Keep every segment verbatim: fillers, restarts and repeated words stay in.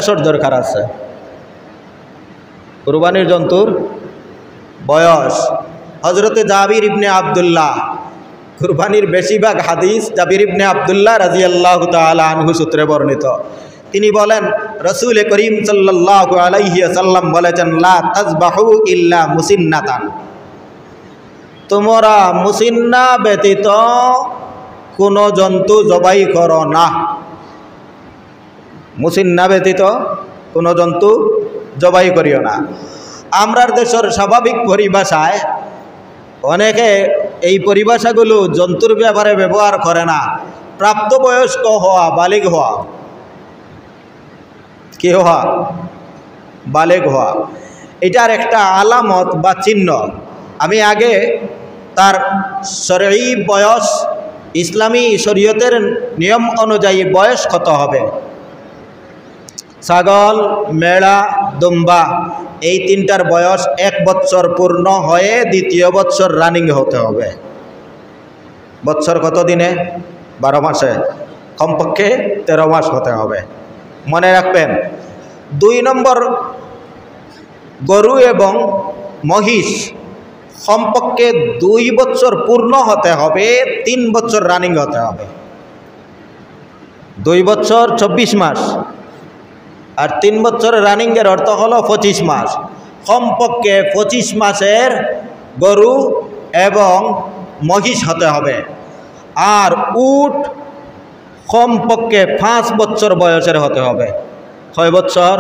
বছর দরকার আছে কুরবানির জন্তুর বয়স। হজরতে জাবির ইবনে আবদুল্লাহ, কুরবানির বেশিরভাগ হাদিস জাবির ইবনে আবদুল্লাহ রাদিয়াল্লাহু তাআলা আনহু সূত্রে বর্ণিত। তিনি বলেন রাসূল করিম সাল্লাল্লাহু আলাইহি ওয়াসাল্লাম বলেছেন, লা তাযবাহু ইল্লা মুসিন্নাতান, তোমরা মুসিন্না ব্যতীত কোনো জন্তু জবাই করো না। মুসিন্না ব্যতীত কোনো জন্তু জবাই করিও না। আমরার দেশের স্বাভাবিক পরিভাষায় অনেকে এই পরিভাষাগুলো জন্তুর ব্যাপারে ব্যবহার করে না। প্রাপ্তবয়স্ক হওয়া, বালিগ হওয়া, কি হওয়া, বালিগ হওয়া, এটার একটা আলামত বা চিহ্ন। আমি আগে তার শরঈ বয়স, ইসলামী শরীয়তের নিয়ম অনুযায়ী বয়স কত হবে, ছাগল, মেড়া, দুম্বা এই তিনটার বয়স এক বছর পূর্ণ হয়ে দ্বিতীয় বছর রানিং হতে হবে। বছর কত দিনে? বারো মাসে, কমপক্ষে তেরো মাস হতে হবে, মনে রাখবেন। দুই নম্বর, গরু এবং মহিষ কমপক্ষে দুই বছর পূর্ণ হতে হবে, তিন বছর রানিং হতে হবে। দুই বছর চব্বিশ মাস আর তিন বছর রানিংয়ের অর্থ হলো পঁচিশ মাস। কমপক্ষে পঁচিশ মাসের গরু এবং মহিষ হতে হবে। আর উট কমপক্ষে পাঁচ বছর বয়সের হতে হবে। ছয় বছর,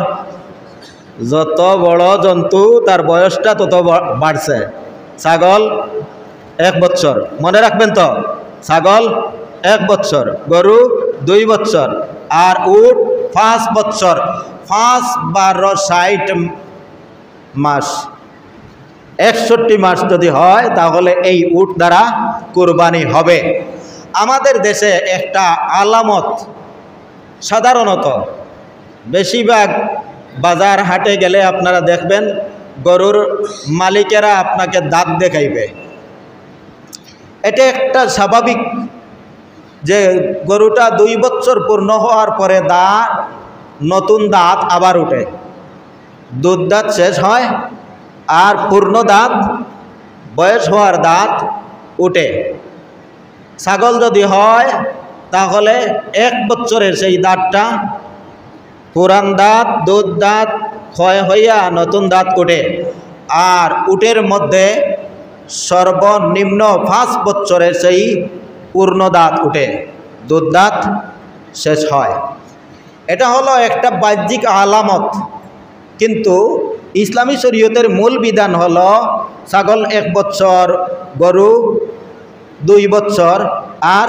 যত বড় জন্তু তার বয়সটা তত বাড়ছে। ছাগল এক বছর, মনে রাখবেন তো, ছাগল এক বছর, গরু দুই বছর আর উট পাঁচ বছর। পাঁচ বারো ষাট মাস, একষট্টি মাস যদি হয় তাহলে এই উট দ্বারা কুরবানি হবে। আমাদের দেশে একটা আলামত, সাধারণত বেশিরভাগ বাজার হাটে গেলে আপনারা দেখবেন গরুর মালিকেরা আপনাকে দাঁত দেখাইবে। এটা একটা স্বাভাবিক যে গরুটা দুই বছর পূর্ণ হওয়ার পরে দাঁত, নতুন দাঁত আবার উঠে, দুধ দাঁত শেষ হয় আর পূর্ণ দাঁত, বয়স হওয়ার দাঁত উঠে। ছাগল যদি হয় তাহলে এক বছরের সেই দাঁতটা, পুরান দাঁত, দুধ দাঁত ক্ষয় হইয়া নতুন দাঁত উঠে। আর উটের মধ্যে সর্বনিম্ন পাঁচ বছরের সেই পূর্ণ দাঁত উঠে, দুধ দাঁত শেষ হয়। এটা হলো একটা বাহ্যিক আলামত, কিন্তু ইসলামী শরীয়তের মূল বিধান হলো ছাগল এক বছর, গরু দুই বছর আর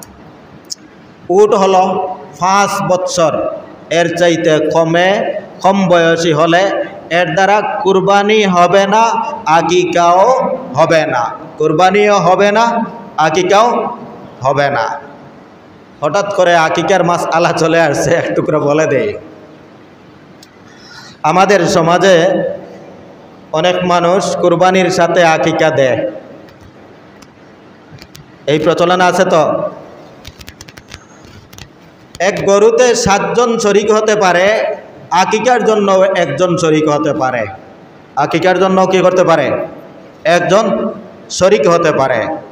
উট হলো পাঁচ বছর। এর চাইতে কমে, কম বয়সী হলে এর দ্বারা কুরবানি হবে না, আকিকাও হবে না। কুরবানিও হবে না, আকিকাও হবে না। হঠাৎ করে আকিকার মাস আলা চলে আসছে, একটু করে বলে দেই। আমাদের সমাজে অনেক মানুষ কুরবানির সাথে আকিকা দেয়, এই প্রচলন আছে তো। এক গরুতে সাতজন শরিক হতে পারে, আকিকার জন্য একজন শরিক হতে পারে। আকিকার জন্য কি করতে পারে? একজন শরিক হতে পারে।